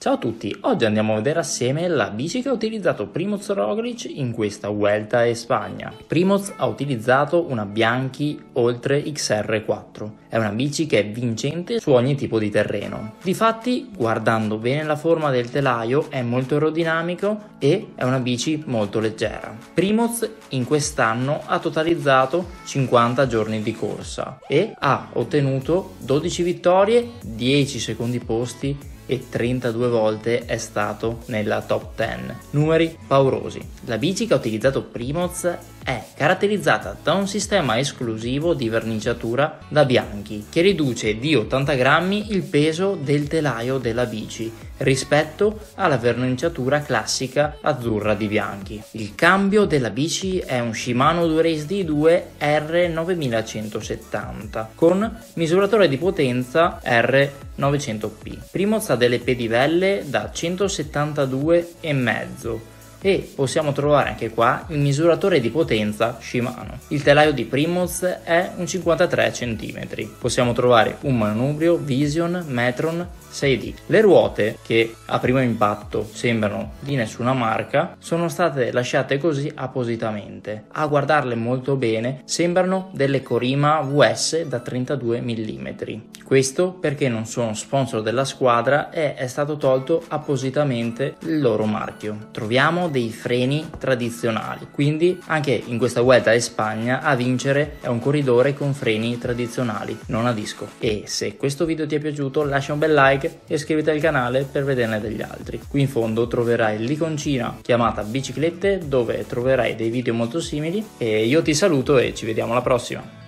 Ciao a tutti, oggi andiamo a vedere assieme la bici che ha utilizzato Primoz Roglic in questa Vuelta a Spagna. Primoz ha utilizzato una Bianchi Oltre XR4, è una bici che è vincente su ogni tipo di terreno. Difatti, guardando bene la forma del telaio, è molto aerodinamico e è una bici molto leggera. Primoz in quest'anno ha totalizzato 50 giorni di corsa e ha ottenuto 12 vittorie, 10 secondi posti e 32 volte è stato nella top 10. Numeri paurosi. La bici che ha utilizzato Primoz è caratterizzata da un sistema esclusivo di verniciatura da Bianchi che riduce di 80 grammi il peso del telaio della bici rispetto alla verniciatura classica azzurra di Bianchi. Il cambio della bici è un Shimano Dura-Ace D2 R9170 con misuratore di potenza R900P. Primoz ha delle pedivelle da 172,5 e possiamo trovare anche qua il misuratore di potenza Shimano. Il telaio di Primoz è un 53 cm. Possiamo trovare un manubrio Vision Metron 6D. Le ruote, che a primo impatto sembrano di nessuna marca, sono state lasciate così appositamente. A guardarle molto bene sembrano delle Corima VS da 32 mm. Questo perché non sono sponsor della squadra e è stato tolto appositamente il loro marchio. Troviamo dei freni tradizionali, quindi anche in questa Vuelta in Spagna a vincere è un corridore con freni tradizionali, non a disco. E se questo video ti è piaciuto lascia un bel like e iscriviti al canale per vederne degli altri. Qui in fondo troverai l'iconcina chiamata biciclette dove troverai dei video molto simili e io ti saluto e ci vediamo alla prossima.